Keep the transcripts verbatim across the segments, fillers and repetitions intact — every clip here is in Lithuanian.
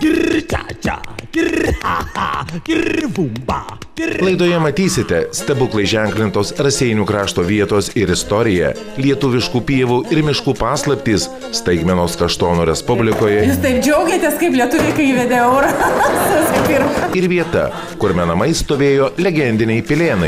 Laidoje matysite stebuklai ženklintos Raseinių krašto vietos ir istorija, lietuviškų pievų ir miškų paslaptys, staigmenos Kaštonų Respublikoje. Jūs taip džiaugiatės, kaip lietuviai, kai įvedė eurą. Ir vieta, kur menamai stovėjo legendiniai pilėnai.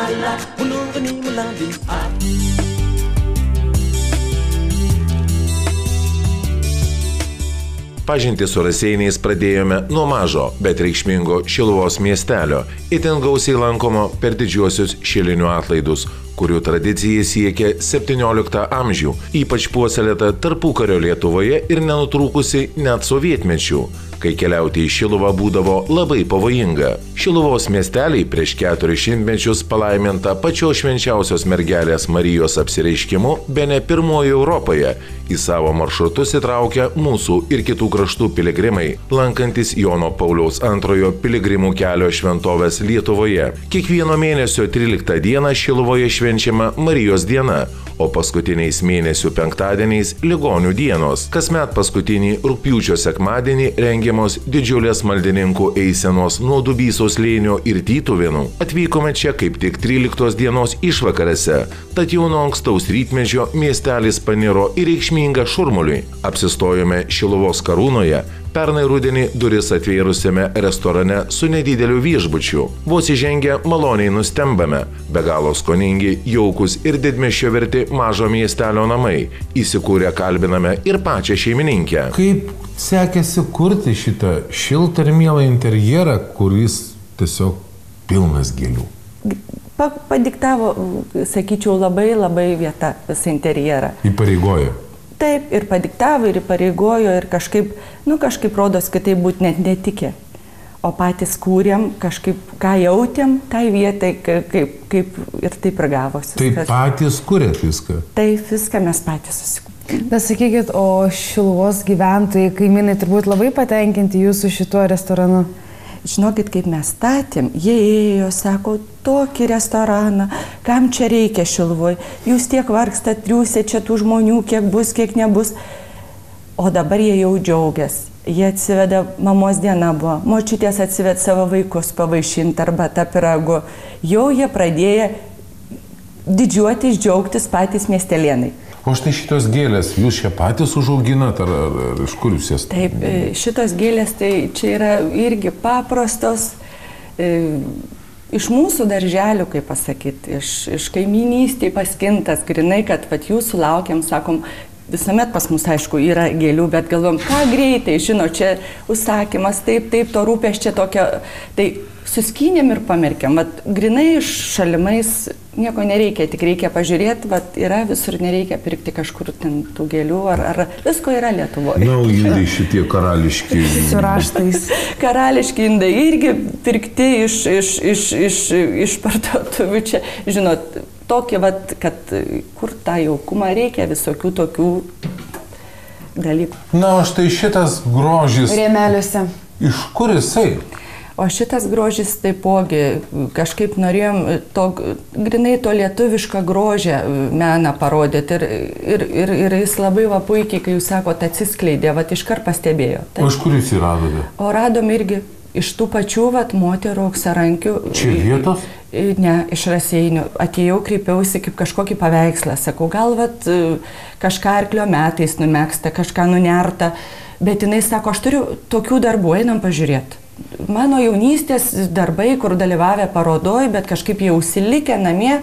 Pažintį su Raseiniais pradėjome nuo mažo, bet reikšmingo Šiluvos miestelio, itin gausiai lankomo per didžiuosius šilinių atlaidus, kurių tradicija siekia septynioliktą amžių, ypač puoselėta tarpukario Lietuvoje ir nenutrūkusi net sovietmečių, kai keliauti į Šiluvą būdavo labai pavojinga. Šiluvos miesteliai prieš keturis šimtmečius palaiminta pačios švenčiausios mergelės Marijos apsireiškimu bene pirmoji Europoje. Į savo maršrutus įtraukia mūsų ir kitų kraštų piligrimai, lankantis Jono Pauliaus antrojo piligrimų kelio šventovės Lietuvoje. Kiekvieno mėnesio tryliktą dieną Šiluvoje švenčiama Marijos diena, o paskutiniais mėnesių penktadieniais ligonių dienos. Kasmet paskutinį rugpjūčio sekmadienį rengiamos didžiulės maldininkų eisenos nuo Dubysos slėnio ir Tytuvėnų. Atvykome čia kaip tik tryliktos dienos išvakarėse, tad jau nuo ankstaus rytmečio miestelis paniro į reikšmingą šurmulį. Apsistojome Šiluvos karūnoje, pernai rudenį duris atvėrusiame restorane su nedideliu viešbučiu. Vos įžengę maloniai nustembame, be galo skoningi, jaukus ir didmiesčio verti mažo miestelio namai. Įsikūrę kalbiname ir pačią šeimininkę. Kaip sekėsi kurti šitą šiltą ir mielą interjerą, kuris tiesiog pilnas gėlių? Padiktavo, sakyčiau, labai labai vieta visą interjerą. Įpareigojo. Taip, ir padiktavo, ir įpareigojo, ir kažkaip, nu kažkaip rodos, kad tai būt net netikė. O patys kūrėm, kažkaip, ką jautėm, tai vietai, kaip, kaip ir taip ir gavosi. Tai patys kūrėt viską? Taip, viską mes patys susikūrėm. Bet sakykit, o Šiluvos gyventojai, kaimynai turbūt labai patenkinti jūsų šituo restoranu? Žinokit, kaip mes statėm, jie ėjo, sako, tokį restoraną, kam čia reikia Šiluvoj, jūs tiek vargstat, triūsė čia tų žmonių, kiek bus, kiek nebus. O dabar jie jau džiaugiasi. Jie atsiveda, mamos diena buvo, močiutės atsived savo vaikus pavaišinti arba tą piragu. Jau jie pradėjo didžiuotis, džiaugtis patys miestelėnai. O štai šitos gėlės, jūs čia patys užauginat, ar, ar, ar iš kur jūs jas? Taip, šitos gėlės, tai čia yra irgi paprastos, e, iš mūsų darželių, kaip pasakyti, iš, iš kaiminystėje paskintas, grinai, kad vat, jūsų laukiam, sakom, visuomet pas mus, aišku, yra gėlių, bet galvom, ką greitai, žino, čia užsakymas, taip, taip, to rūpesčio tokio, tai suskynėm ir pamerkėm, vat, grinai iš šalimais nieko nereikia, tik reikia pažiūrėti, vat, yra visur, nereikia pirkti kažkur ten tų gėlių, ar, ar visko yra Lietuvoje. Na, o indai šitie karališki. Su raštais. Karališki indai irgi pirkti iš, iš, iš, iš, iš parduotuvių čia, žinot, tokį, vat, kad kur tą jaukumą reikia, visokių tokių dalykų. Na, o štai šitas grožis. Rėmeliuose. Iš kur jisai? O šitas grožis taipogi, kažkaip norėjom to, grinai to lietuvišką grožę meną parodyti ir, ir, ir, ir jis labai va puikiai, kai jūs sakote, atsiskleidė, va iškart pastebėjo. Taip. O iš kur jūs jį radote? O radom irgi iš tų pačių vat, moterų auksarankių. Čia vietos? Ne, iš Raseinių. Atėjau, kreipiausi kaip kažkokį paveikslą, sakau, gal vat, kažką arklio metais numegsta, kažką nunerta, bet jinai sako, aš turiu tokių darbų, einam pažiūrėti. Mano jaunystės darbai, kur dalyvavę parodoj, bet kažkaip jau užsilikę namie,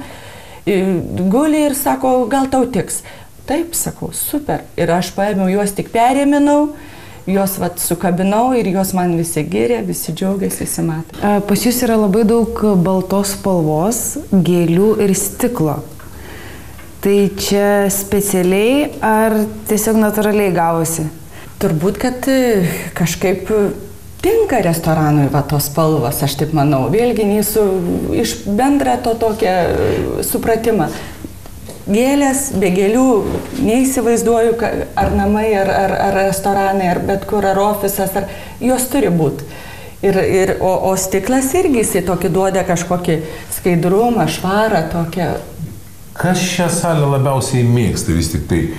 guli ir sako, gal tau tiks. Taip, sakau, super. Ir aš paėmiau juos tik perėminau, juos vat sukabinau ir juos man visi gyrė, visi džiaugiasi, visi matė. Pas jūs yra labai daug baltos spalvos, gėlių ir stiklo. Tai čia specialiai ar tiesiog natūraliai gavosi? Turbūt, kad kažkaip tinka restoranui va tos spalvos, aš taip manau. Vėlgi nesu iš bendrą to tokią supratimą. Gėlės, be gėlių neįsivaizduoju, ar namai, ar, ar, ar restoranai, ar bet kur, ar ofisas, ar jos turi būti. Ir, ir, o, o stiklas irgi jisai tokį duoda kažkokį skaidrumą, švarą tokią. Kas šią salę labiausiai mėgsta vis tik tai?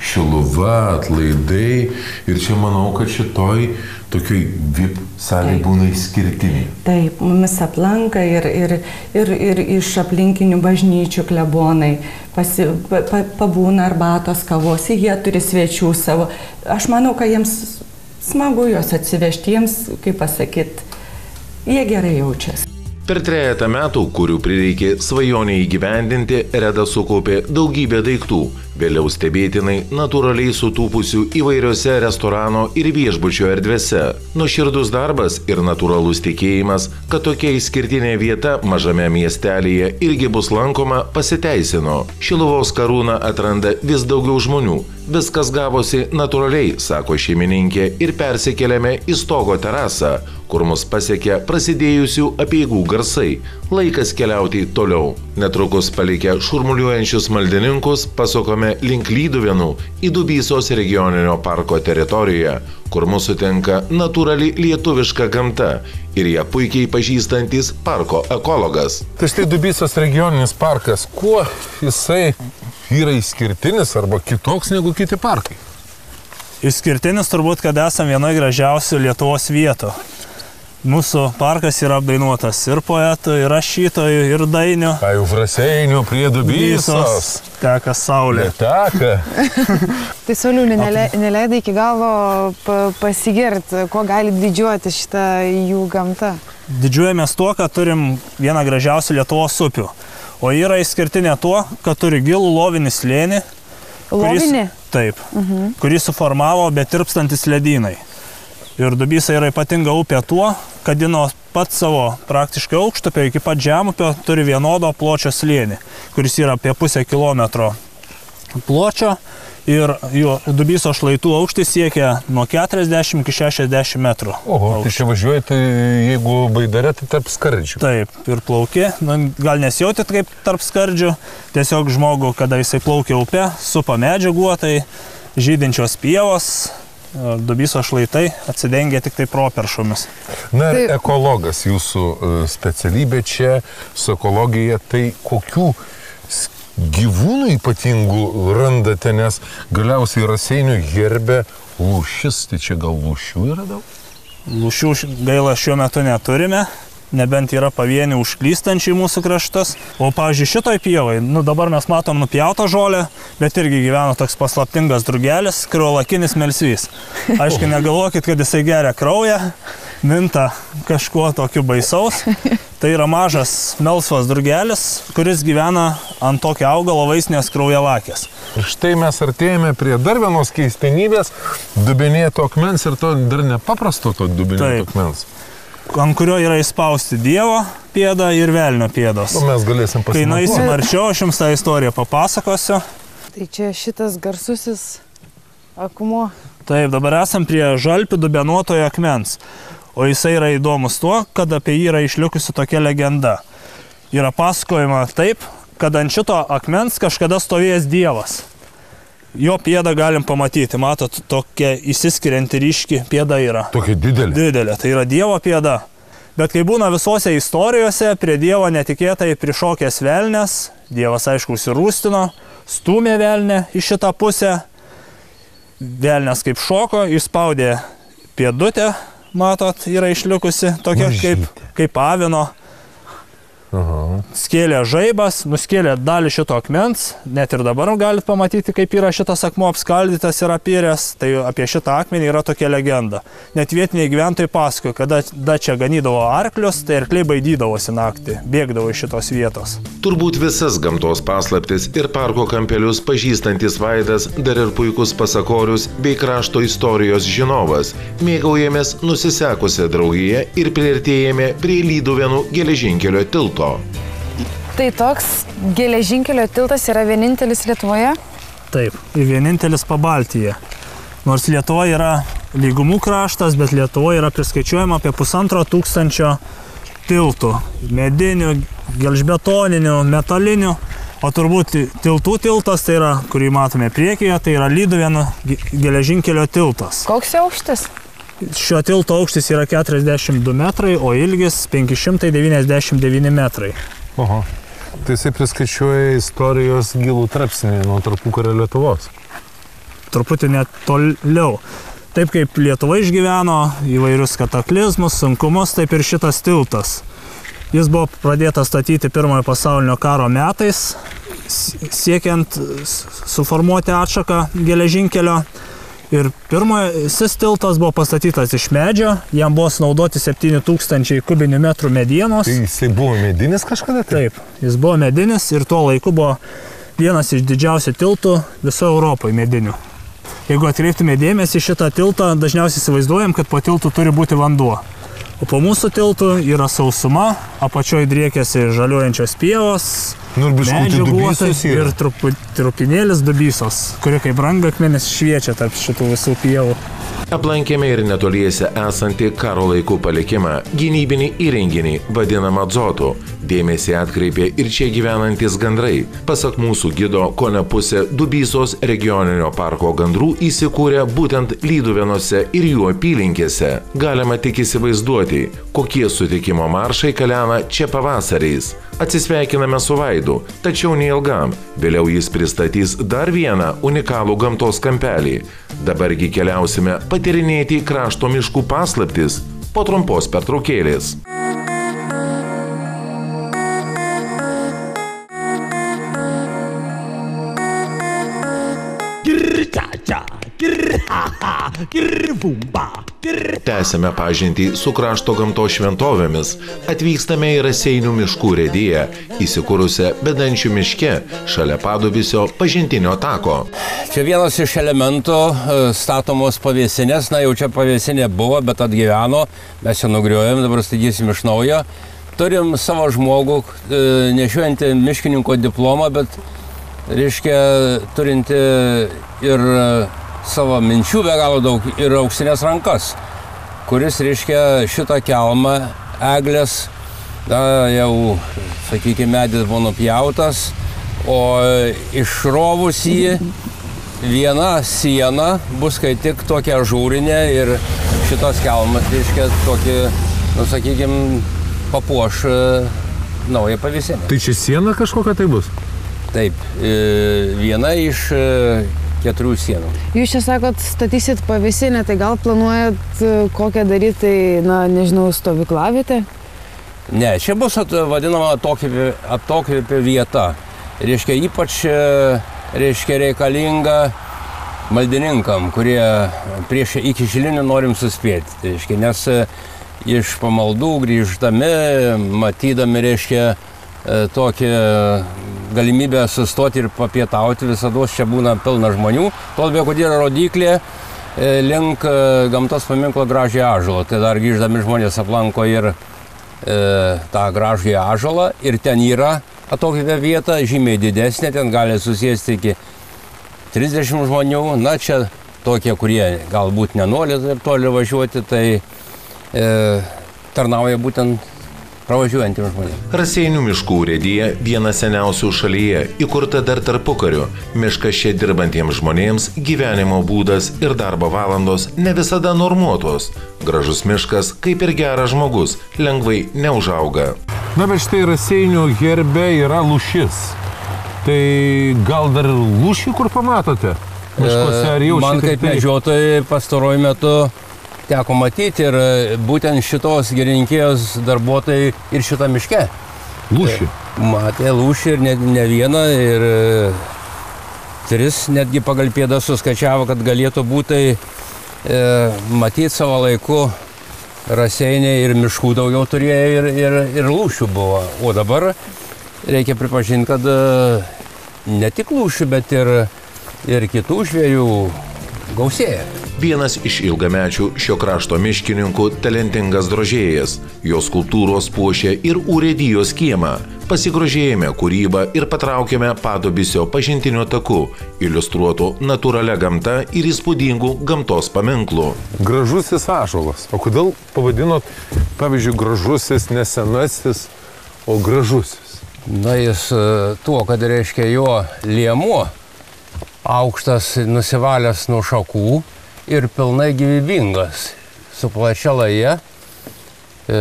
Šiluva, atlaidai ir čia manau, kad šitoj tokioj V I P salėje būna išskirtiniai. Taip, mumis aplanka ir, ir, ir, ir iš aplinkinių bažnyčių klebonai, pasi, pa, pa, pabūna arbatos, kavos, jie turi svečių savo. Aš manau, kad jiems smagu juos atsivežti, jiems, kaip pasakyti, jie gerai jaučiasi. Per trejetą metų, kurių prireikė svajonę įgyvendinti, Reda sukaupė daugybę daiktų, vėliau stebėtinai natūraliai sutūpusių įvairiose restorano ir viešbučio erdvėse. Nuoširdus darbas ir natūralus tikėjimas, kad tokia išskirtinė vieta mažame miestelėje irgi bus lankoma, pasiteisino. Šiluvos karūną atranda vis daugiau žmonių. Viskas gavosi natūraliai, sako šeimininkė, ir persikeliame į stogo terasą, kur mus pasiekė prasidėjusių apeigų garsai. Laikas keliauti toliau. Netrukus palikę šurmuliuojančius maldininkus, pasukome link Lyduvėnų į Dubysos regioninio parko teritoriją, kur mūsų sutinka natūrali lietuviška gamta ir ją puikiai pažįstantis parko ekologas. Tai štai Dubysos regioninis parkas, kuo jisai yra išskirtinis arba kitoks negu kiti parkai? Išskirtinis turbūt, kad esame vienoje gražiausių Lietuvos vietų. Mūsų parkas yra apdainuotas ir poetų, ir rašytojų, ir dainių. A jau Raseinių prie Dubysos. Teka saulė. Teka. Tai Sauliūnė, neleidai iki galo pasigirti, kuo gali didžiuoti šitą jų gamtą. Didžiuojamės tuo, kad turim vieną gražiausių Lietuvos upių. O yra išskirtinė tuo, kad turi gilų lovinį slėnį. Lovinį? Kuris, taip, uh-huh. kurį suformavo betirpstantis ledynai. Ir Dubysa yra ypatinga upė tuo, kad ji nuo pat savo praktiškai aukštupio iki pat žemupio turi vienodo pločio slėnį, kuris yra apie pusę kilometro pločio ir jo Dubyso šlaitų aukštis siekia nuo keturiasdešimt iki šešiasdešimt metrų. Oho, aukštį. Tai čia važiuoji, tai jeigu baidare, tai tarp skardžių. Taip, ir plauki, nu, gal nesijautit kaip tarp skardžių, tiesiog žmogų, kada jisai plaukia upe, supa medžiaguotai, žydinčios pievos, Dubyso šlaitai atsidengia tik tai properšomis. Na ir tai ekologas jūsų specialybė čia su ekologija, tai kokių gyvūnų ypatingų randate, nes galiausiai Raseinių herbe lūšis, tai čia gal lūšių yra daug? Lūšių gaila šiuo metu neturime, nebent yra pavienių užklystančiai mūsų kraštas. O, pavyzdžiui, šitoj pievai, nu dabar mes matom nupjautą žolę, bet irgi gyvena toks paslaptingas drugelis, kriolakinis melsvys. Aišku, negalvokit, kad jisai geria kraują, minta kažkuo tokiu baisaus. Tai yra mažas melsvas drugelis, kuris gyvena ant tokio augalo vaistinės kraujalakės. Ir štai mes artėjame prie dar vienos keistenybės, dubenėto akmens ir to dar nepaprasto to dubenėto akmens. Ant kurio yra įspausti Dievo pėda ir velnio pėdos. O mes galėsim pasimatuoti. Kai nueisim arčiau, aš jums tą istoriją papasakosiu. Tai čia šitas garsusis akmuo. Taip, dabar esam prie Žalpių dubenuotojo akmens. O jisai yra įdomus tuo, kad apie jį yra išlikusi tokia legenda. Yra pasakojama taip, kad ant šito akmens kažkada stovėjęs Dievas. Jo pėdą galim pamatyti, matot, tokia įsiskirianti ryški pėda yra. Tokia didelė? Didelė, tai yra Dievo pėda. Bet kai būna visose istorijose, prie Dievo netikėtai prišokęs velnės, Dievas aišku užsirūstino, stūmė velnę į šitą pusę, velnės kaip šoko, išspaudė pėdutę, matot, yra išlikusi tokia kaip, kaip avino. Aha. Skėlė žaibas, nuskėlė dalį šito akmens, net ir dabar galit pamatyti, kaip yra šitas akmuo apskaldytas ir apiręs, tai apie šitą akmenį yra tokia legenda. Net vietiniai gyventojai pasakojo, kada da čia ganydavo arklius, tai arkliai baidydavosi naktį, bėgdavo iš šitos vietos. Turbūt visas gamtos paslaptis ir parko kampelius pažįstantis Vaidas, dar ir puikus pasakorius bei krašto istorijos žinovas. Mėgaujamės nusisekusią draugiją ir priartėjame prie Lyduvėnų geležinkelio tilto. Tai toks geležinkelio tiltas yra vienintelis Lietuvoje? Taip, vienintelis Pabaltyje. Nors Lietuva yra lygumų kraštas, bet Lietuvoje yra priskaičiuojama apie pusantro tūkstančio tiltų. Medinių, gelžbetoninių, metalinių. O turbūt tiltų tiltas, tai yra, kurį matome priekyje, tai yra Lyduvėnų geležinkelio tiltas. Koks jo aukštis? Šio tilto aukštis yra keturiasdešimt du metrai, o ilgis penki šimtai devyniasdešimt devyni metrai. Oho. Tai jisai priskaičiuoja istorijos gilų tarpsnį nuo tarpukario Lietuvos. truputį net toliau. Taip kaip Lietuva išgyveno įvairius kataklizmus, sunkumus, taip ir šitas tiltas. Jis buvo pradėtas statyti pirmojo pasaulinio karo metais, siekiant suformuoti atšaką geležinkelio. Ir pirmasis tiltas buvo pastatytas iš medžio, jam buvo sunaudoti septyni tūkstančiai kubinių metrų medienos. Tai jisai buvo medinis kažkada? Tai? Taip, jis buvo medinis ir tuo laiku buvo vienas iš didžiausių tiltų viso Europoje medinių. Jeigu atkreiptume dėmesį šitą tiltą, dažniausiai įsivaizduojam, kad po tiltų turi būti vanduo. O po mūsų tiltų yra sausuma, apačioje driekiasi žaliuojančios pievos, nu, medžių guotai ir trupu, trupinėlis dubysos, kuri kaip brangakmenis šviečia tarp šitų visų pievų. Aplankėme ir netoliese esantį karo laikų palikimą, gynybinį įrenginį, vadinamą dzotų. Dėmesį atkreipė ir čia gyvenantis gandrai. Pasak mūsų gido, kone pusė Dubysos regioninio parko gandrų įsikūrė būtent Lyduvėnuose ir jų apylinkėse. Galima tik įsivaizduoti, kokie sutikimo maršai kalena čia pavasariais. Atsisveikiname su Vaidu, tačiau neilgam. Vėliau jis pristatys dar vieną unikalų gamtos kampelį. Dabargi keliausime patyrinėti krašto miškų paslaptis po trumpos pertraukėlės. Tęsime pažintį su krašto gamtos šventovėmis. Atvykstame į Raseinių miškų urėdiją, įsikūrusią Bedančių miške, šalia Padubysio pažintinio tako. Čia vienas iš elementų statomos pavėsinės, na jau čia pavėsinė buvo, bet atgyveno, mes ją nugriovėm, dabar statysim iš naujo. Turim savo žmogų, nešiuojantį miškininko diplomą, bet reiškia turinti ir savo minčių be galo daug ir auksinės rankas, kuris, reiškia, šitą kelmą eglės, na, jau, sakykime, medis buvo nupjautas, o išrovus jį viena siena bus kai tik tokia ažūrinė ir šitos kelmas, reiškia, tokį, nu, sakykime, papuoš naują pavėsinę. Tai čia siena kažkokia tai bus? Taip, viena iš keturių sienų. Jūs čia sakot, statysit pavėsinę, tai gal planuojat kokią daryti, tai, na, nežinau, stovyklavietę? Ne, čia bus at, vadinama atokvėpio vieta. Reiškia, ypač reiškia, reikalinga maldininkam, kurie prieš iki šilinių norim suspėti. Tai reiškia, nes iš pamaldų grįždami, matydami, reiškia, tokią galimybę sustoti ir papietauti, visada čia būna pilna žmonių. Tuo labiau, kad yra rodiklė link gamtos paminklo Gražiąjį ąžuolą. Tai dar grįždami žmonės aplanko ir e, tą Gražiąjį ąžuolą ir ten yra atokvėpio vieta, žymiai didesnė, ten gali susėsti iki trisdešimt žmonių. Na, čia tokie, kurie galbūt nenori taip toli važiuoti, tai e, tarnauja būtent pravažiuojantiems žmonėms. Raseinių miškų urėdija viena seniausių šalyje, įkurta dar tarpukariu. Miškas čia dirbantiems žmonėms gyvenimo būdas ir darbo valandos ne visada normuotos. Gražus miškas, kaip ir geras žmogus, lengvai neužauga. Na, bet štai Raseinių herbe yra lūšis. Tai gal dar lūšį kur pamatote? Miškuose ar jau Man kaip medžiotojai pastaruoju metu teko matyti ir būtent šitos girininkijos darbuotojai ir šitą miške. Lūšį? Matė lūšį ir ne, ne vieną, ir tris netgi pagal pėdą suskaičiavo, kad galėtų būti e, matyti savo laiku Raseiniai ir miškų daugiau turėjo ir, ir, ir lūšių buvo. O dabar reikia pripažinti, kad ne tik lūšių, bet ir, ir kitų žvėrių gausėja. Vienas iš ilgamečių šio krašto miškininkų talentingas drožėjas. Jo skulptūros puošia ir urėdijos kiemą. Pasigrožėjame kūrybą ir patraukėme Padubysio pažintiniu taku, iliustruotu natūralia gamta ir įspūdingų gamtos paminklų. Gražusis ąžuolas. O kodėl pavadinot, pavyzdžiui, gražusis ne senasis, o gražusis? Na, jis tuo, kad reiškia jo liemuo aukštas, nusivalęs nuo šakų ir pilnai gyvybingas, su plačia laja. E,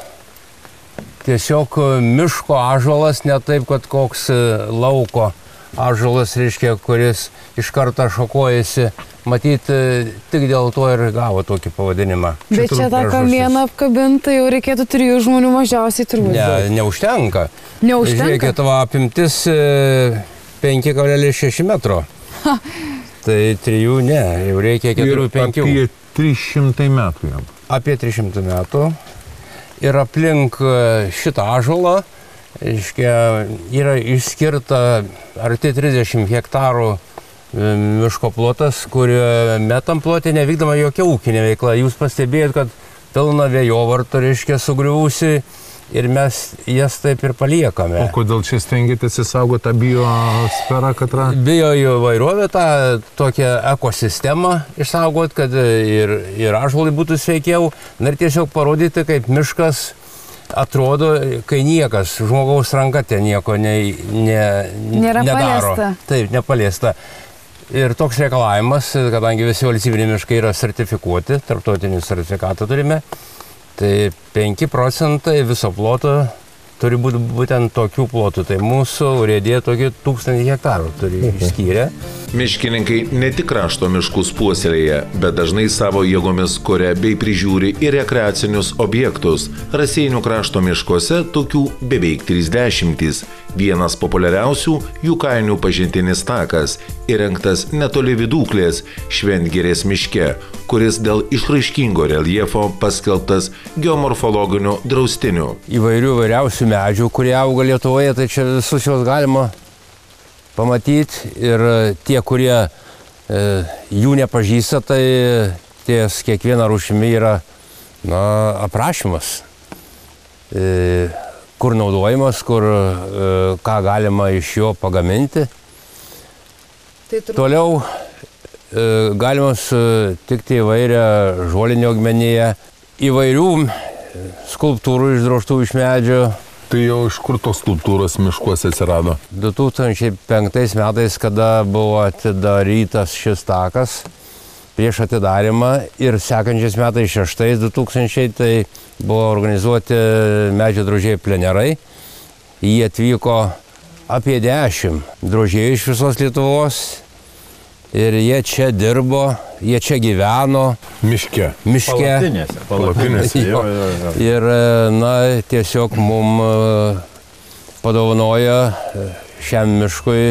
tiesiog miško ąžuolas, ne taip, kad koks lauko ąžuolas, reiškia, kuris iš karto šakojasi. Matyt, tik dėl to ir gavo tokį pavadinimą. Bet čia tą kamieną apkabintą jau reikėtų trijų žmonių mažiausiai turbūt. Ne, neužtenka. Neužtenka? Žiūrėkit, tavo apimtis penki kablelis šeši metro. Ha. Tai trijų ne, jau reikia keturių penkių. Apie trys šimtai metų jam. Apie trys šimtai metų. Ir aplink šitą ąžuolą, reiškia, yra išskirta arti trisdešimt hektarų miško plotas, kuriame tam plote nevykdoma jokia ūkinė veikla. Jūs pastebėjot, kad pilna vėjovartų, reiškia, sugriuvusi ir mes jas taip ir paliekame. O kodėl čia stengiatės įsaugoti tą biosferą, Katra? Bioįvairovę, tą tokią ekosistemą išsaugoti, kad ir, ir ąžuolai būtų sveikiau. Na ir tiesiog parodyti, kaip miškas atrodo, kai niekas, žmogaus ranka ten nieko ne, ne, Nėra nedaro. paliesta. Taip, nepaliesta. Ir toks reikalavimas, kadangi visi valstybiniai miškai yra sertifikuoti, tarptautinį sertifikatą turime, tai penki procentai viso ploto turi būti būtent tokių plotų. Tai mūsų urėdija tokį tūkstantį hektarų turi išskyrę. Miškininkai ne tik krašto miškus puoselėja, bet dažnai savo jėgomis kuria bei prižiūri ir rekreacinius objektus. Raseinių krašto miškuose tokių beveik trisdešimtys. Vienas populiariausių jų kainių pažintinis takas, įrengtas netoli Viduklės, Šventgirės miške, kuris dėl išraiškingo reljefo paskelbtas geomorfologiniu draustiniu. Įvairių vairiausių medžių, kurie auga Lietuvoje, tai čia visus juos galima pamatyti. Ir tie, kurie e, jų nepažįsta, tai ties kiekviena rūšimi yra na, aprašymas. E, kur naudojimas, kur e, ką galima iš jo pagaminti. Tai turbūt... Toliau e, galima sutikti įvairią žolinę augmeniją, įvairių skulptūrų išdrožtų iš medžio. Tai jau iš kur tos skulptūros miškuose atsirado? du tūkstančiai penktais metais, kada buvo atidarytas šis takas, prieš atidarimą ir sekančiais metais šeštais du tūkstančiai, tai buvo organizuoti medžio drožėjai plenerai. Jie atvyko apie dešimt drožėjų iš visos Lietuvos ir jie čia dirbo, jie čia gyveno. Miške. Miške. Palapinėse. Palapinėse. Jo, jo, jo. Ir na, tiesiog mums padovanojo šiam miškui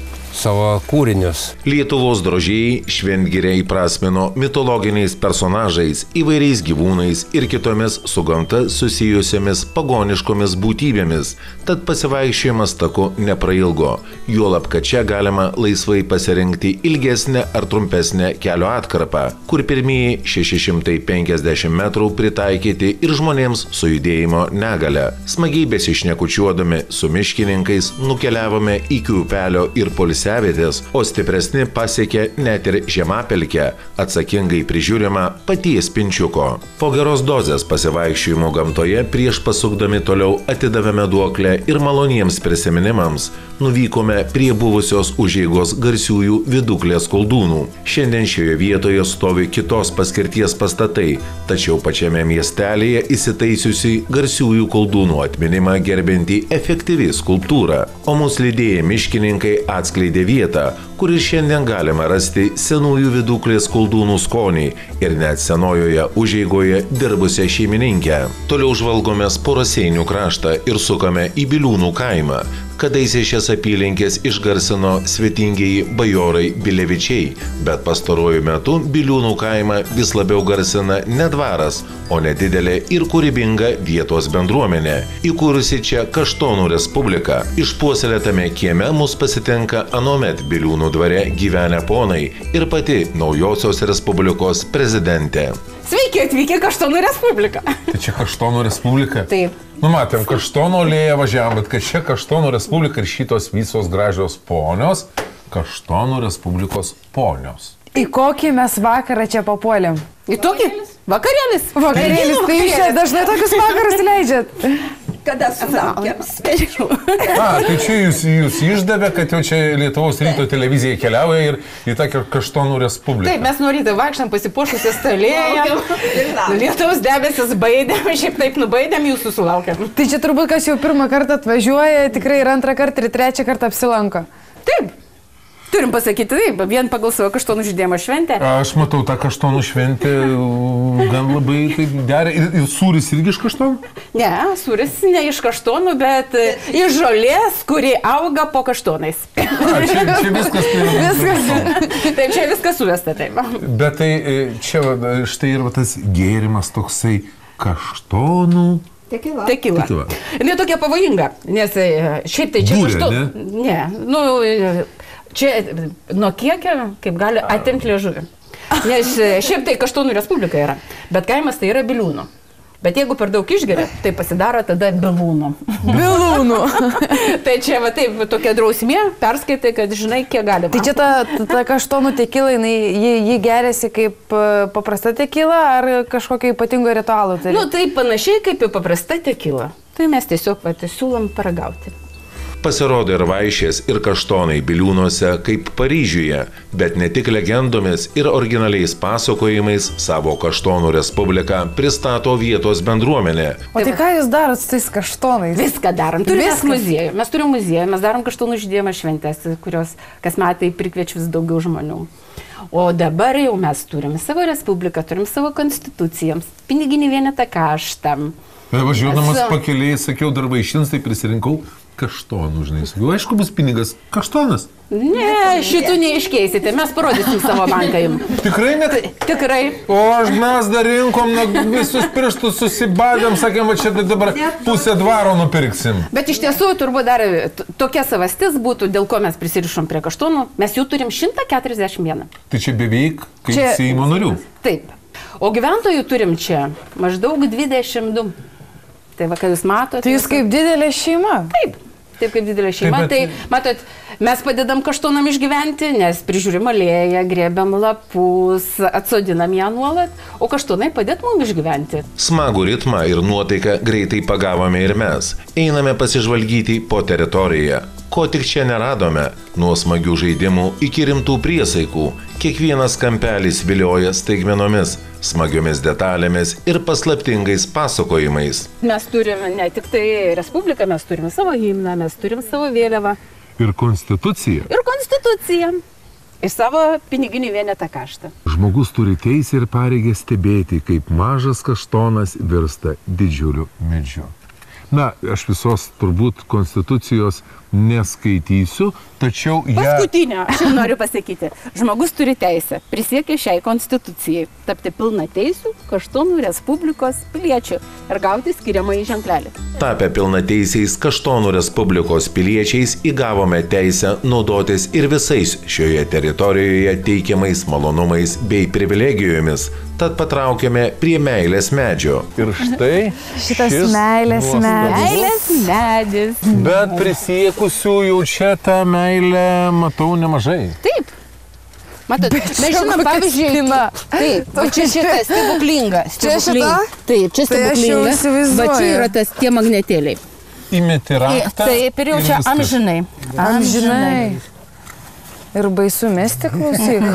savo kūrinius. Lietuvos drožėjai Šventgirę įprasmino mitologiniais personažais, įvairiais gyvūnais ir kitomis su gamta susijusiamis pagoniškomis būtybėmis, tad pasivaikščiojimas taku neprailgo. Juolab, kad čia galima laisvai pasirinkti ilgesnę ar trumpesnę kelio atkarpą, kur pirmieji šeši šimtai penkiasdešimt metrų pritaikyti ir žmonėms su judėjimo negale. Smagiai besišnekučiuodami su miškininkais nukeliavome iki upelio ir poilsiavietes, o stipresni pasiekė net ir Žemapelkę, atsakingai prižiūrima paties Pinčiuko. Po geros dozės pasivaikščiojimo gamtoje prieš pasukdami toliau atidavėme duoklę ir maloniems prisiminimams nuvykome prie buvusios užeigos garsiųjų Viduklės koldūnų. Šiandien šioje vietoje stovi kitos paskirties pastatai, tačiau pačiame miestelėje įsitaisiusi garsiųjų koldūnų atminimą gerbinti efektyvi skulptūra, o mūsų lydėjai miškininkai atskleidė vietą, kur ir šiandien galima rasti senųjų Viduklės koldūnų skonį ir net senojoje užeigoje dirbusią šeimininkę. Toliau žvalgomės po Raseinių kraštą ir sukame į Biliūnų kaimą. Kadaise šias apylinkės išgarsino svetingieji bajorai Bilevičiai, bet pastaruoju metu Biliūnų kaimą vis labiau garsina ne dvaras, o nedidelė ir kūrybinga vietos bendruomenė, įkūrusi čia Kaštonų Respubliką. Išpuoselėtame kieme mus pasitinka anuomet Biliūnų dvare gyvenę ponai ir pati naujosios Respublikos prezidentė. Sveiki atvykę Kaštonų Respubliką. Tai čia Kaštonų Respublika? Taip. Nu, matėm, Kaštonų alėją važiavam, bet kad čia Kaštonų Respublika ir šitos visos gražios ponios, Kaštonų Respublikos ponios. Į kokį mes vakarą čia papuolėm? Į tokį? Vakarėlis. Vakarėlis, tai jūs čia dažnai tokius vakarus leidžiat. Kada sulaukėm? Spėčiau. A, tai čia jūs, jūs išdavė, kad jau čia Lietuvos ryto televizija keliauja ir į tą Kaštonų Respubliką. Taip, mes nuo ryto vaikštam pasipuošusi stalėjom, Lietuvos debesis baidėm, šiaip taip nubaidėm, jūsų sulaukėm. Tai čia turbūt, kas jau pirmą kartą atvažiuoja, tikrai ir antrą kartą, ir trečią kartą apsilanko. Taip. Turim pasakyti taip, vien pagal savo kaštonų žydėjimo šventę. Aš matau tą kaštonų šventę gan labai taip gerai. Ir, ir sūris irgi iš kaštonų? Ne, sūris ne iš kaštonų, bet iš žolės, kuri auga po kaštonais. A, čia, čia viskas tai yra. Viskas. Taip, čia viskas suvesta, taip. Bet tai čia štai ir tas gėrimas toksai kaštonų. Tekila. Tekila. Jis tokia pavojinga, nes šiaip tai čia kaštonų. Ne, ne nu... Čia nuo kiekio, kaip gali atimti liežuvį. Nes šiaip tai Kaštonų Respublika yra, bet kaimas tai yra Biliūnų. Bet jeigu per daug išgeria, tai pasidaro tada Bilūnų. Bilūnų. Tai čia va taip tokia drausmė, perskaitai, kad žinai, kiek galima. Tai čia ta, ta Kaštonų tekila, ji, ji geriasi kaip paprasta tekila ar kažkokio ypatingo ritualo? Tai... Nu, tai panašiai kaip ir paprasta tekila. Tai mes tiesiog pat siūlom paragauti. Pasirodo ir vaišės, ir kaštonai Biliūnuose kaip Paryžiuje, bet ne tik legendomis ir originaliais pasakojimais savo Kaštonų Respubliką pristato vietos bendruomenė. O tai ką jūs darot su tais kaštonais? Viską darom. Turime muziejų. Mes turim muziejų, mes darom Kaštonų žydėjimo šventės, kurios kas metai prikviečia vis daugiau žmonių. O dabar jau mes turim savo respubliką, turim savo konstitucijams, piniginį vienetą kaštam. Važiuodamas pakeliai, sakiau, dar vaišins, tai prisirinkau kaštonų, žinai. Sakiau, aišku, bus pinigas kaštonas. Ne, šitų neiškeisite, mes parodysim savo banką jums. Tikrai ne? Tikrai. O mes dar rinkom, na, visus pirštus susibadėm, sakėm, va čia dabar pusę dvaro nupirksim. Bet iš tiesų, turbūt dar tokia savastis būtų, dėl ko mes prisirišom prie kaštonų, mes jų turim šimtą keturiasdešimt vieną. Tai čia beveik kaip čia... Seimo narių. Taip. O gyventojų turim čia maždaug dvidešimt du. Tai va, ką jūs matote. Tai jūs kaip didelė šeima? Taip, taip kaip didelė šeima. Taip, bet... Tai, matot, mes padedam kaštonam išgyventi, nes prižiūrim alėją, grėbiam lapus, atsodinam ją nuolat, o kaštonai padėt mums išgyventi. Smagų ritmą ir nuotaiką greitai pagavome ir mes. Einame pasižvalgyti po teritoriją. Ko tik čia neradome, nuo smagių žaidimų iki rimtų priesaikų. Kiekvienas kampelis vilioja staigmenomis, smagiomis detalėmis ir paslaptingais pasakojimais. Mes turime ne tik tai Respubliką, mes turime savo himną, mes turime savo vėliavą. Ir konstituciją. Ir konstituciją. Ir savo piniginį vienetą kaštą. Žmogus turi teisę ir pareigę stebėti, kaip mažas kaštonas virsta didžiuliu medžiu. Na, aš visos turbūt konstitucijos neskaitysiu, tačiau ją... Paskutinę, aš jau noriu pasakyti. Žmogus turi teisę, prisiekė šiai konstitucijai, tapti pilna teisių Kaštonų Respublikos piliečių ir gauti skiriamąjį ženklelį. Tapę pilnateisiais Kaštonų Respublikos piliečiais įgavome teisę naudotis ir visais šioje teritorijoje teikiamais malonumais bei privilegijomis. Tad patraukėme prie meilės medžio. Ir štai šitas meilės medis. Meilės medis. Bet prisiekusių jau čia tą meilę matau nemažai. Taip. Matot, mes žinom, pavyzdžiui, taip, va čia šita stebuklinga. Čia šita? Taip, čia stebuklinga. Va čia yra tas tie magnetėliai. Įmeti raktą. Taip, ir jau čia amžinai. Amžinai. Ir baisu mesti, klausyk.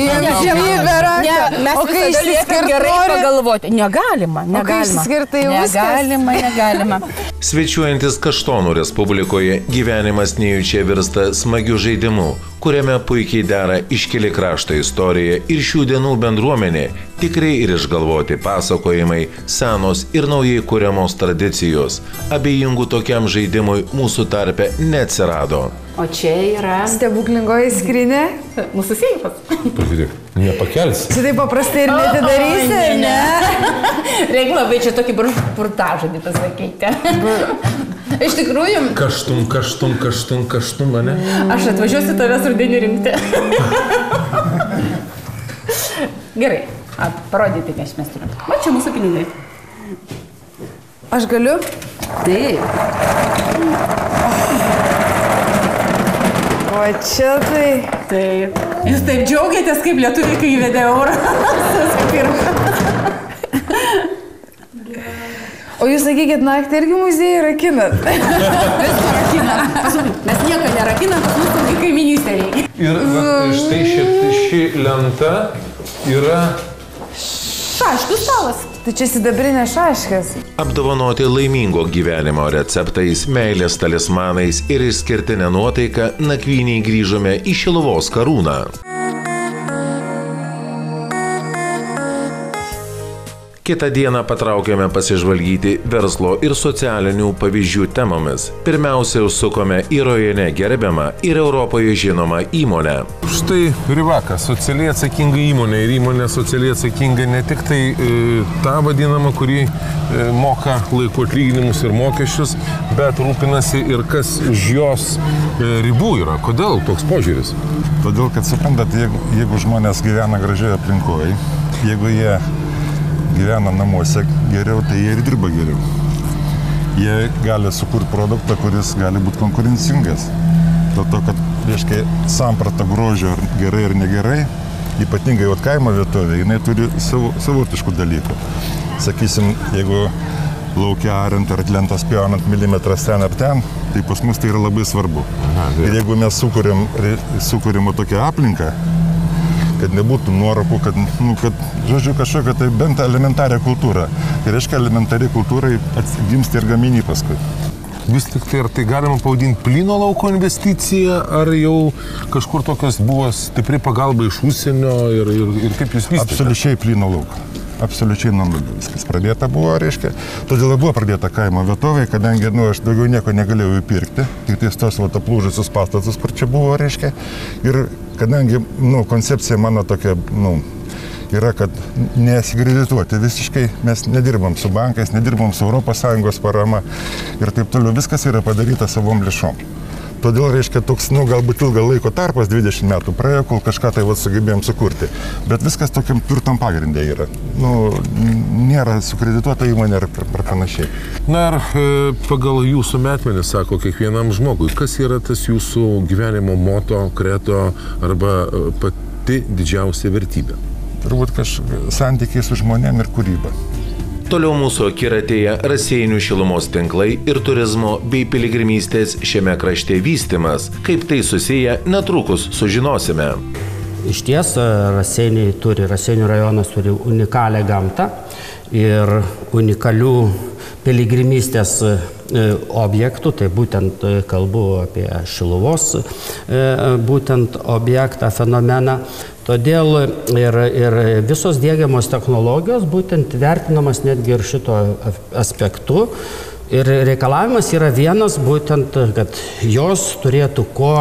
O kai išsiskirt gerai pagalvoti. Negalima, negalima. O kai išsiskirt tai jau viskas. Negalima, negalima. Svečiuojantis Kaštonų Respublikoje gyvenimas nejučia virsta smagiu žaidimu, kuriame puikiai dera iškili krašto istorija ir šių dienų bendruomenė, tikrai ir išgalvoti pasakojimai, senos ir naujai kuriamos tradicijos. Abejingų tokiam žaidimui mūsų tarpe neatsirado. O čia yra... Stebuklingoji skrinė. Mūsų seifas. Pažiūrėk, nepakelsi. Čia taip paprastai ir netidarysi, o, ne? ne? Reikia labai čia tokį burtažodį pasakyti. Iš tikrųjų... Kaštum, kaštum, kaštum, kaštum, ne? Aš atvažiuosiu tavęs rudenį rimti. Gerai, parodyti, ką mes turim. Va čia mūsų pinigai. Aš galiu? Taip. O čia tai... Taip. Jūs taip džiaugiatės, kaip lietuviai, kai įvedė eurą. O jūs sakykit, naktį irgi muziejai rakinat? Viską rakinat. Mes nieko nerakinam, pas mūsų kaip kaiminystė reikia. Ir va, štai ši, ši lenta yra Šaškių stalas. Tai čia sidabrinė šaškės. Apdovanoti laimingo gyvenimo receptais, meilės talismanais ir išskirtinę nuotaiką nakvyniai grįžome į Šiluvos Karūną. Kitą dieną patraukėme pasižvalgyti verslo ir socialinių pavyzdžių temomis. Pirmiausia, užsukome į rajone gerbiamą ir Europoje žinomą įmonę. Štai Rivaka, socialiai atsakinga įmonė ir įmonė socialiai atsakinga ne tik tai e, tą vadinamą, kuri e, moka laiku atlyginimus ir mokesčius, bet rūpinasi ir kas už jos e, ribų yra. Kodėl toks požiūris? Todėl, kad suprantat, jeigu, jeigu žmonės gyvena gražioje aplinkoje, jeigu jie gyvena namuose geriau, tai jie ir dirba geriau. Jie gali sukurti produktą, kuris gali būti konkurencingas. Dėl to, kad, reiškia, samprata grožio gerai ir negerai, ypatingai vat kaimo vietovė, jinai turi savo, savotiškų dalykų. Sakysim, jeigu laukia ariant ar lentas pjaunant milimetras ten ar ten, tai pas mus tai yra labai svarbu. Aha, ir jeigu mes sukūrėm, sukūrėm tokią aplinką, kad nebūtų nuorokų, kad, nu, kad, žodžiu, kažkokia tai bent elementarią kultūrą. Tai reiškia, elementari kultūrai atgimsti ir gaminį paskui. Vis tik tai, ar tai galima pavadinti plyno lauko investiciją, ar jau kažkur tokios buvo stipri pagalba iš užsienio ir, ir, ir kaip jūs vystėte? Absoliučiai plyno lauko. Absoliučiai nuo nulio viskas pradėta buvo, reiškia. Todėl buvo pradėta kaimo vietovė, kadangi, nu, aš daugiau nieko negalėjau įpirkti, tik tais tos vat aplūžusius pastatus, kur čia buvo, reiškia. Ir kadangi, nu, koncepcija mano tokia, nu, yra, kad nesigredituoti visiškai, mes nedirbam su bankais, nedirbam su Europos Sąjungos parama ir taip toliau, viskas yra padaryta savom lėšom. Todėl, reiškia, toks, nu, galbūt ilgą laiko tarpas, dvidešimt metų praėjo, kol kažką tai vat sugebėjom sukurti. Bet viskas tokiam tvirtam pagrindė yra. Nu, nėra sukredituota įmonė ar panašiai. Na ir e, pagal jūsų metmenį, sako kiekvienam žmogui, kas yra tas jūsų gyvenimo moto, kredo arba e, pati didžiausia vertybė? Turbūt kažkokie santykiai su žmonėm ir kūryba. Toliau mūsų akiratėje Raseinių šilumos tinklai ir turizmo bei piligrimystės šiame krašte vystymas. Kaip tai susiję, netrukus sužinosime. Iš ties, Raseiniai turi, Raseinių rajonas turi unikalią gamtą ir unikalių piligrimystės objektų, tai būtent kalbu apie Šiluvos būtent objektą, fenomeną. Todėl ir, ir visos diegiamos technologijos būtent vertinamas netgi ir šito aspektu. Ir reikalavimas yra vienas, būtent, kad jos turėtų kuo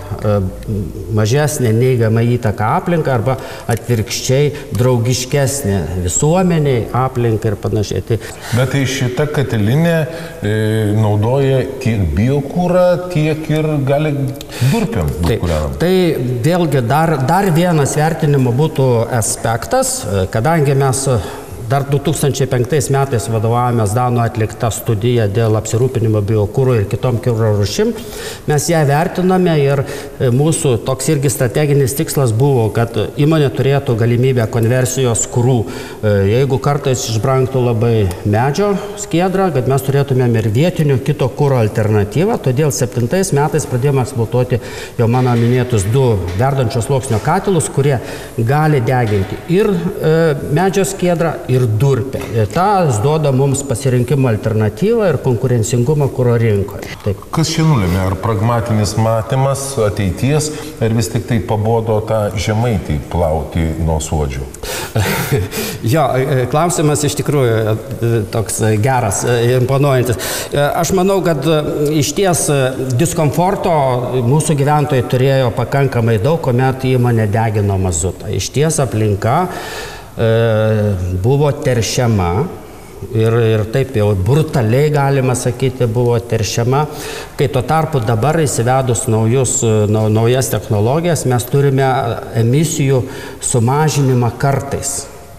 mažesnė neigiamą įtaką aplinką arba atvirkščiai draugiškesnė visuomeniai, aplinkai ir panašiai. Tai... Bet tai šita katilinė e, naudoja tiek biokūrą, tiek ir gali durpiam būti kūrenam. Tai, tai vėlgi dar, dar vienas vertinimo būtų aspektas, kadangi mes dar du tūkstančiai penktais metais vadovavomės Danų atlikta studija dėl apsirūpinimo biokūro ir kitom kuro rūšim. Mes ją vertiname ir mūsų toks irgi strateginis tikslas buvo, kad įmonė turėtų galimybę konversijos kūrų. Jeigu kartais išbrangtų labai medžio skiedra, kad mes turėtumėm ir vietinių kito kūro alternatyvą, todėl septintais metais pradėjome eksploatuoti jau mano minėtus du verdančios sluoksnio katilus, kurie gali deginti ir e, medžio skiedrą, ir durpę. Ir tas duoda mums pasirinkimo alternatyvą ir konkurencingumą kuro rinkoje. Taip. Kas čia nulėmė? Ar pragmatinis matymas ateities, ar vis tik tai pabodo tą žemaitį plauti nuo suodžių? Jo, klausimas iš tikrųjų toks geras, imponuojantis. Aš manau, kad iš ties diskomforto mūsų gyventojai turėjo pakankamai daug, kuomet įmonė degino mazutą. Iš ties aplinka buvo teršiama ir, ir taip jau brutaliai galima sakyti buvo teršiama, kai tuo tarpu dabar įsivedus naujus, naujas technologijas mes turime emisijų sumažinimą kartais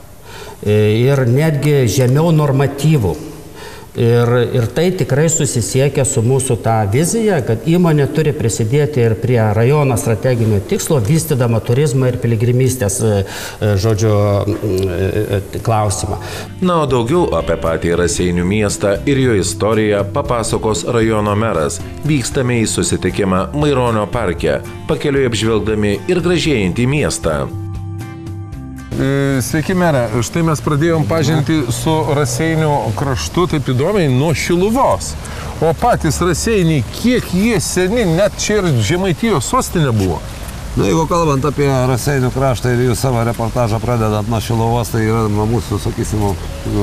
ir netgi žemiau normatyvų. Ir, ir tai tikrai susisiekia su mūsų tą viziją, kad įmonė turi prisidėti ir prie rajono strateginio tikslo, vystydama turizmą ir piligrimystės, žodžiu, klausimą. Na, o daugiau apie patį Raseinių miestą ir jo istoriją papasakos rajono meras. Vykstame į susitikimą Maironio parke, pakeliui apžvelgdami ir gražėjantį miestą. Sveiki, merė. Štai mes pradėjom pažinti su Raseinių kraštu taip įdomiai nuo Šiluvos. O patys Raseiniai, kiek jie seni, net čia ir Žemaitijos sostinė buvo. Na, jeigu kalbant apie Raseinių kraštą ir jų savo reportažą pradedant nuo Šiluvos, tai yra nuo mūsų, sakysim,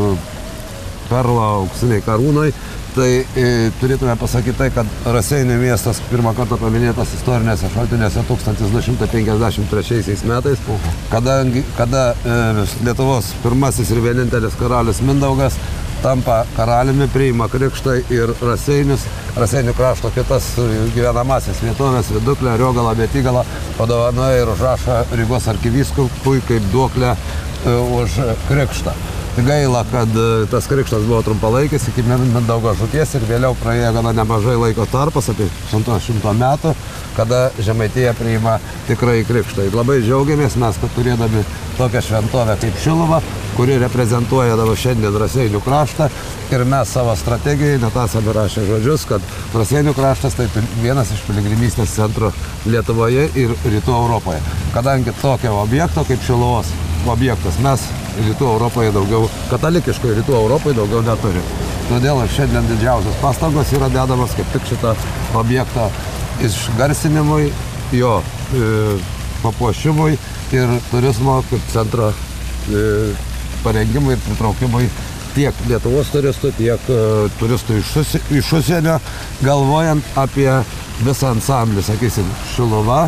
perlo auksiniai karūnai, tai e, turėtume pasakyti tai, kad Raseinių miestas pirmą kartą paminėtas istorinėse šaltinėse tūkstantis du šimtai penkiasdešimt trečiaisiais metais, kada, kada e, Lietuvos pirmasis ir vienintelis karalius Mindaugas tampa karaliumi, priima krikštą ir Raseinius, Raseinių krašto kitas gyvenamasis vietovės, Viduklę, Riogalą, Betygalą padovanoja ir užrašo Rygos arkivyskupui kaip duoklę e, už krikštą. Gaila, kad tas krikštas buvo trumpalaikis iki Mindaugo žūties ir vėliau praėjo gana nemažai laiko tarpas, apie šimto metų, kada Žemaitija priima tikrai krikštą. Ir labai džiaugiamės mes, kad turėdami tokią šventovę kaip Šiluva, kuri reprezentuoja dabar šiandien Raseinių kraštą, ir mes savo strategijai net esame rašę žodžius, kad Raseinių kraštas tai vienas iš piligrimystės centrų Lietuvoje ir Rytų Europoje. Kadangi tokio objekto kaip Šiluvos objektas mes Rytų Europoje daugiau, katalikiškai Rytų Europoje daugiau neturi. Todėl šiandien didžiausios pastangos yra dedamas kaip tik šitą objektą išgarsinimui, jo e, papuošimui ir turizmo kaip centro e, parengimui ir pritraukimui tiek Lietuvos turistų, tiek e, turistų iš, iš užsienio, galvojant apie visą ansamblį, sakysim, Šiluva,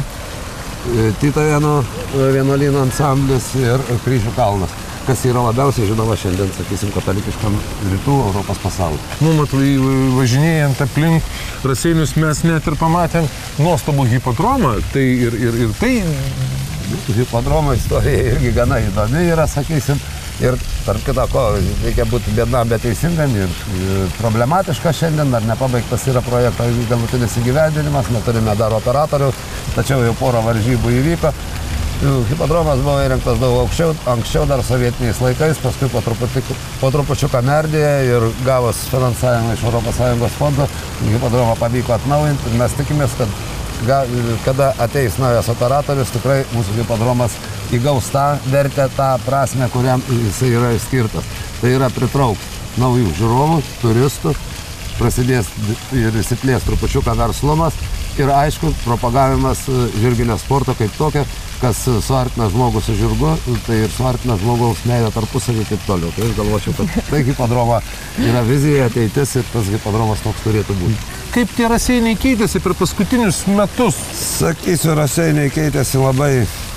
e, Tytuvėnų vienuolyno ansamblis ir Kryžių kalnas, kas yra labiausiai žinoma šiandien, sakysim, katalikiškam Rytų Europos pasauliu. Nu, matai, važinėjant aplink Raseinius mes net ir pamatėm nuostabų hipodromą, tai ir, ir, ir tai... Hipodromo istorija irgi gana įdomi yra, sakysim, ir tarp kita ko, reikia būti biednam, bet teisingam ir problematiška šiandien, dar nepabaigtas yra projekto galutinis įgyvendinimas, neturime dar operatorių, tačiau jau porą varžybų įvyko. Hipodromas buvo įrengtas daug aukščiau, anksčiau dar sovietiniais laikais, paskui po, truputį, po trupučiuką merdėje ir gavus finansavimą iš Europos Sąjungos fondo, hipodromą pavyko atnaujinti ir mes tikimės, kad ga, kada ateis naujas operatorius, tikrai mūsų hipodromas įgaus tą vertę, tą prasme, kuriam jisai yra skirtas. Tai yra pritraukti naujų žiūrovų, turistų, prasidės ir įsiplės trupučiuką verslumas ir aišku, propagavimas žirginio sporto kaip tokio, kas suartina žmogų su žirgu, tai ir suartina žmogaus meilę tarpusavį ir taip toliau. Tai aš galvočiau, kad tai hipodroma yra vizija, ateitis ir tas hipodromas toks turėtų būti. Kaip tie Raseiniai keitėsi per paskutinius metus? Sakysiu, Raseiniai keitėsi labai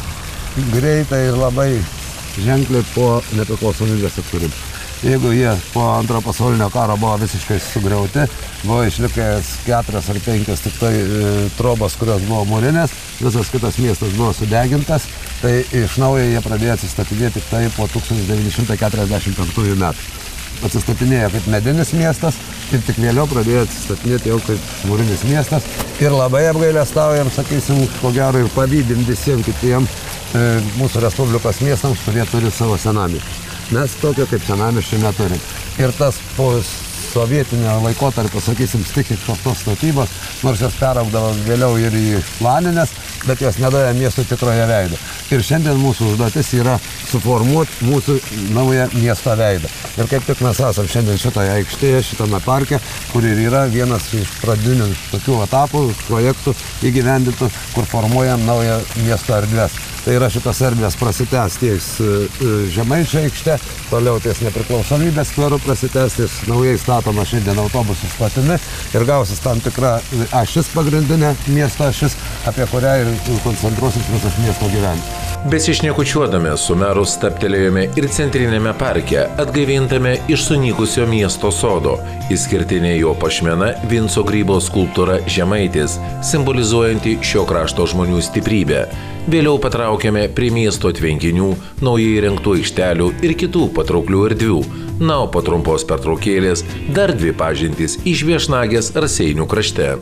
greitai ir labai ženkliai po nepriklausomybės atkūrimo. Jeigu jie po antro pasaulinio karo buvo visiškai sugriauti, buvo išlikęs keturios ar penkios tik tai e, trobos, kurios buvo mūrinės, visas kitas miestas buvo sudegintas, tai iš naujo jie pradėjo atsistatinėti tik tai po tūkstantis devyni šimtai keturiasdešimt penktųjų metų. Atsistatinėjo kaip medinis miestas ir tik vėliau pradėjo atsistatinėti jau kaip mūrinis miestas. Ir labai apgailestaujam, sakysim, ko gero ir pavydim visiems kitiem e, mūsų Respublikos miestams, kurie turi savo senamiestį. Mes tokio kaip senamiesčio neturim. Ir tas po sovietinio laikotarpio, sakysim, stichiškos tos statybos, nors jos peraugdavo vėliau ir į planinės, bet jos nedavė miestų tikroje veidą. Ir šiandien mūsų užduotis yra suformuoti mūsų naują miesto veidą. Ir kaip tik mes esam šiandien šitoje aikštėje, šitame parke, kur ir yra vienas iš pradinių tokių etapų, projektų įgyvendintų, kur formuojam naują miesto erdvės. Tai yra šitas erdvės prasitęs ties Žemaičio aikšte, toliau ties Nepriklausomybės skveru prasitęs ties naujai statoma šiandien autobusų stotimi ir gausis tam tikra ašis pagrindinė miesto ašis, apie kurią ir koncentruosis visas miesto gyvenimas. Besišnekučiuodami su meru stabtelėjome ir centrinėme parke, atgaivintame iš sunykusio miesto sodo. Išskirtinė jo pašmena Vinco Grybo skulptūra Žemaitis, simbolizuojanti šio krašto žmonių stiprybę. Vėliau patraukėme prie miesto tvenkinių, naujai įrengtų aikštelių ir kitų patrauklių erdvių. Na, o po trumpos pertraukėlės dar dvi pažintys iš viešnagės Raseinių krašte.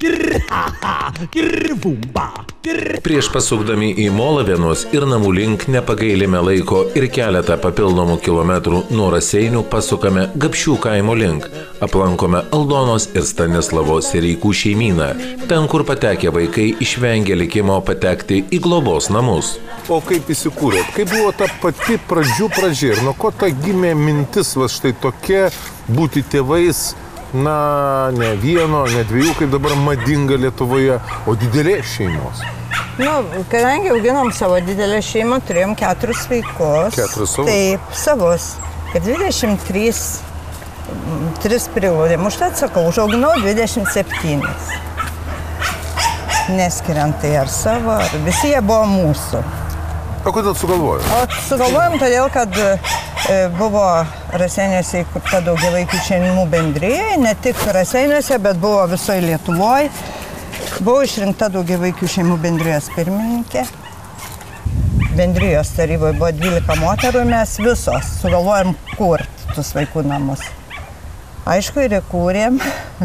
Prieš pasukdami į Molavėnus ir namų link nepagailime laiko ir keletą papildomų kilometrų nuo Raseinių pasukame Gapšių kaimo link. Aplankome Aldonos ir Stanislavo Sereikų šeimyną, ten, kur patekę vaikai išvengė likimo patekti į globos namus. O kaip įsikūrėt? Kaip buvo ta pati pradžių pradžia ir nuo ko ta gimė mintis, va štai tokia, būti tėvais, na, ne vieno, ne dviejų, kaip dabar madinga Lietuvoje, o didelės šeimos? Nu, kadangi auginom savo didelę šeimą, turėjom keturis vaikus. Keturis savus? Taip, savus. Ir dvidešimt trys, tris priglodėm. Už tai atsakau, užauginau dvidešimt septynis. Neskiriant tai ar savo, ar visi jie buvo mūsų. O kodėl sugalvojom? O sugalvojom todėl, kad buvo Raseiniuose įkurta daugiavaikių šeimų bendrija, ne tik Raseiniuose, bet buvo visoje Lietuvoje. Buvau išrinkta daugiavaikių šeimų bendrijos pirmininkė. Bendrijos taryboje buvo dvylika moterų ir mes visos sugalvojom kurti tuos vaikų namus. Aišku, ir įkūrėm.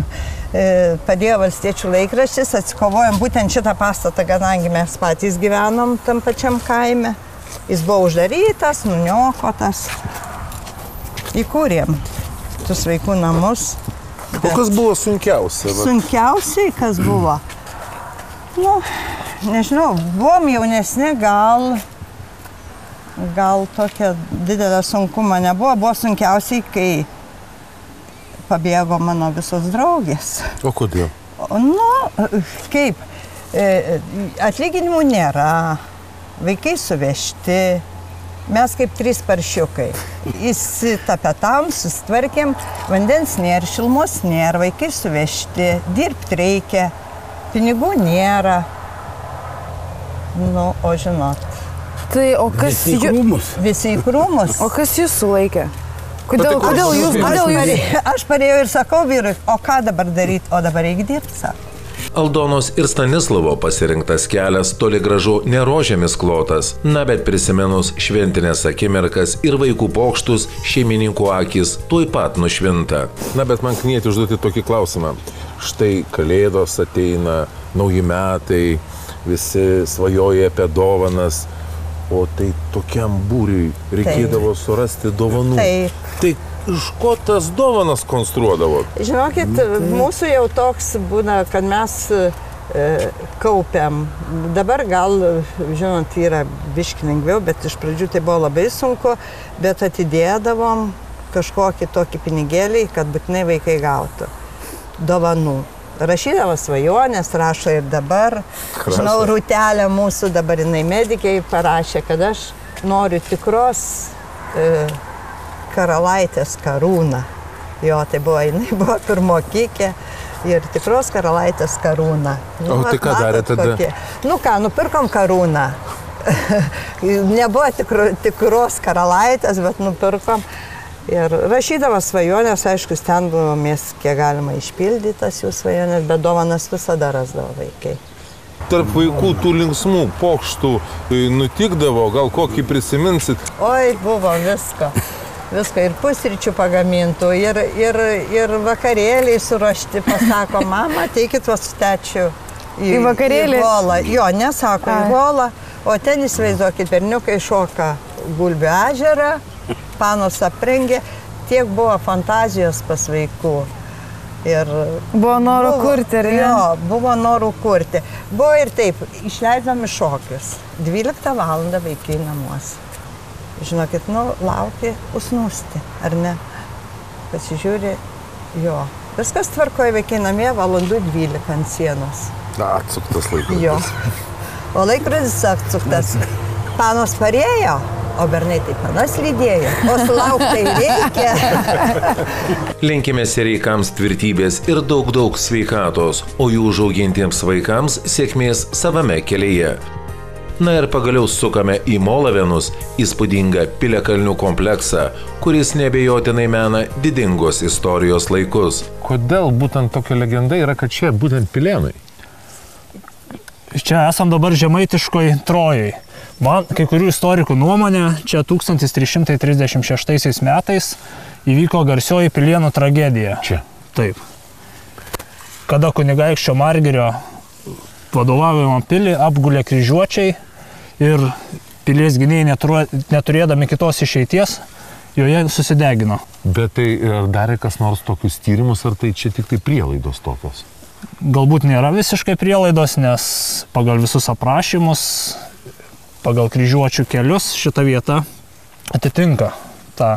Padėjo Valstiečių laikraštis, atsikovojom būtent šitą pastatą, kadangi mes patys gyvenom tam pačiam kaime. Jis buvo uždarytas, nuniokotas. Įkūrėm tuos vaikų namus. Bet... O kas buvo sunkiausia? Sunkiausiai, kas buvo? Nu, nežinau, buvom jaunesni, gal, gal tokia didelė sunkuma nebuvo. Buvo sunkiausiai, kai pabėgo mano visos draugės. O kodėl? Nu, kaip, atlyginimų nėra, vaikai suvežti, mes kaip trys paršiukai. Įsitapetam, susitvarkėm, vandens nėra, šilmos nėra, vaikai suvežti, dirbti reikia, pinigų nėra. Nu, o žinot. Tai, o kas... Visi į krūmus. Visi į krūmus. O kas jūs sulaikė? Kodėl, kodėl jūs, kodėl jūs? Aš parėjau ir sakau vyrui, o ką dabar daryti, o dabar reikia dirbti, sako. Aldonos ir Stanislavo pasirinktas kelias toli gražu ne rožėmis klotas, na bet prisimenus šventinės akimirkas ir vaikų pokštus, šeimininkų akis tuoj pat nušvinta. Na bet man knieti užduoti tokį klausimą. Štai Kalėdos ateina, nauji metai, visi svajoja apie dovanas, o tai tokiam būriui reikėdavo Taip. surasti dovanų. Taip. Tai iš ko tas dovanas konstruodavo? Žinokit, mūsų jau toks būna, kad mes e, kaupiam. Dabar gal, žinot, yra biški lengviau, bet iš pradžių tai buvo labai sunku, bet atidėdavom kažkokį tokį pinigėlį, kad būtinai vaikai gautų dovanų. Rašydavo svajonės, rašo ir dabar. Krasa. Žinau, Rūtelė mūsų, dabar jinai medikai parašė, kad aš noriu tikros e, karalaitės karūną. Jo, tai buvo, jinai buvo pirmokykė ir tikros karalaitės karūną. Nu, o tai ką darė tada? Kokie. Nu ką, nupirkom karūną. Nebuvo tikro, tikros karalaitės, bet nupirkom. Ir rašydavo svajonės, aišku, stengdavomės, kiek galima išpildytas jų svajonės, bet dovanas visada rasdavo vaikai. Tarp vaikų tų linksmų pokštų nutikdavo, gal kokį prisiminsit? Oi, buvo visko. Visko ir pusryčių pagamintų, ir, ir, ir vakarėliai suruošti, pasako, mama, teikit vas tečių į, į vakarėlį. Į golą. Jo, nesako, į golą, o ten įsivaizduokit, berniukai šoka Gulbių ežerą, panos aprengė, tiek buvo fantazijos pas vaikų. Ir buvo norų buvo, kurti, ar ne? Jo, buvo norų kurti. Buvo ir taip, išleidom į šokius. dvyliktą valandą vaikai namuose. Žinokit, nu, laukia usnusti, ar ne? Pasižiūri, jo. Viskas tvarkoja vaikai namie, valandų dvylika ant sienos. Na, atsuktas laikrodis. Jo. O laikrodis atsuktas. Panos parėjo, o bernai taip panas lydėjo. O sulauktai reikia. Linkime Sereikams tvirtybės ir daug daug sveikatos, o jų užaugintiems vaikams sėkmės savame kelyje. Na ir pagaliau sukame į Molavėnus, įspūdingą Piliakalnių kompleksą, kuris neabejotinai mena didingos istorijos laikus. Kodėl būtent tokia legenda yra, kad čia būtent Pilėnai? Čia esam dabar žemaitiškoj Trojoj. Man, kai kurių istorikų nuomonė, čia tūkstantis trys šimtai trisdešimt šeštaisiais metais įvyko garsioji Pilėnų tragedija. Čia? Taip. kada kunigaikščio Margirio vadovavimo pilį apgulė kryžiuočiai ir pilies gynėjai neturėdami kitos išeities, joje susidegino. Bet tai ar darė kas nors tokius tyrimus, ar tai čia tik tai prielaidos tokios? Galbūt nėra visiškai prielaidos, nes pagal visus aprašymus, pagal kryžiuočių kelius šita vieta atitinka tą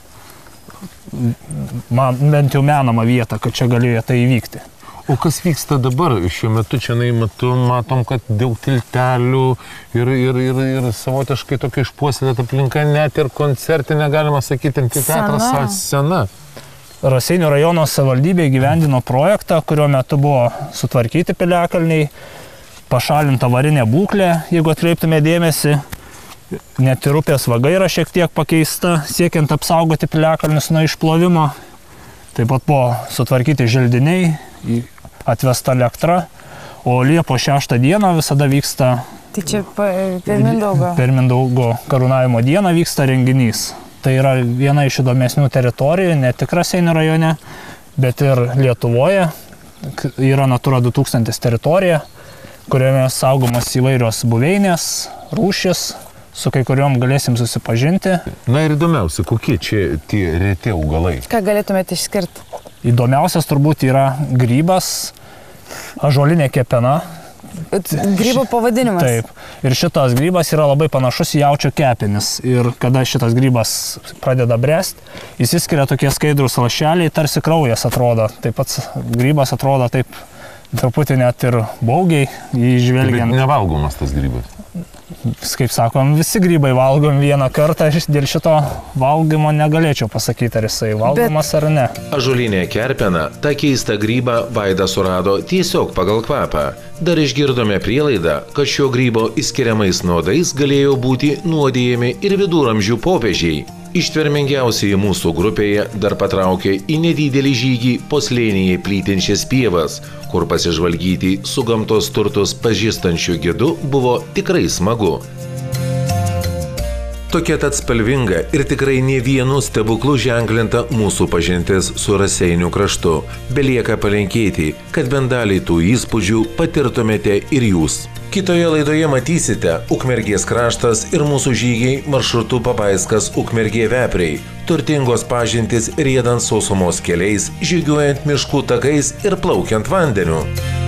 man, bent jau menamą vietą, kad čia galėjo tai įvykti. O kas vyksta dabar? Šiuo metu čia metu matom, kad daug tiltelių ir, ir, ir, ir savotiškai tokia išpuoselėta aplinka, net ir koncertinė, galima sakyti, amfiteatras scena. Raseinių rajono savivaldybė įgyvendino projektą, kurio metu buvo sutvarkyti piliakalniai, pašalinta avarinė būklė, jeigu atkreiptume dėmesį. Net ir upės vaga yra šiek tiek pakeista, siekiant apsaugoti piliakalnius nuo išplovimo. Taip pat buvo sutvarkyti želdiniai, atvesta elektra, o Liepos šeštą dieną visada vyksta... Tai čia per Mindaugo. Per Mindaugo karūnavimo dieną vyksta renginys. Tai yra viena iš įdomesnių teritorijų, ne tik Raseinių rajone, bet ir Lietuvoje. Yra Natura du tūkstantis teritorija, kurioje saugomas įvairios buveinės, rūšis, su kai kuriuom galėsim susipažinti. Na ir įdomiausia, kokie čia tie reti augalai? Ką galėtumėte išskirti? Įdomiausias turbūt yra grybas, ąžuolinė kepena. Grybo pavadinimas. Taip. Ir šitas grybas yra labai panašus į jaučio kepenis. Ir kada šitas grybas pradeda bręst, jis įskiria tokie skaidrūs lašeliai, tarsi kraujas atrodo. Taip pat grybas atrodo taip truputį net ir baugiai, jį žvelgiant. Bet nevalgomas tas grybas. Kaip sakom, visi grybai valgom vieną kartą, dėl šito valgymo negalėčiau pasakyti, ar jisai valgomas Bet... ar ne. Ąžuolinė kerpena, tą keistą grybą Vaidas surado tiesiog pagal kvapą. Dar išgirdome prielaidą, kad šio grybo įskiriamais nuodais galėjo būti nuodijami ir viduramžių popiežiai. Ištvermingiausiai mūsų grupėje dar patraukė į nedidelį žygį po slėnyje plytinčias pievas, kur pasižvalgyti su gamtos turtus pažįstančiu gidu buvo tikrai smagu. Tokia tad spalvinga ir tikrai ne vienu stebuklu ženklinta mūsų pažintis su Raseinių kraštu. Belieka palinkėti, kad bent dalį tų įspūdžių patirtumėte ir jūs. Kitoje laidoje matysite Ukmergės kraštas ir mūsų žygiai maršrutu Pabaiskas Ukmergė Vepriai. Turtingos pažintys riedant sausumos keliais, žygiuojant miškų takais ir plaukiant vandeniu.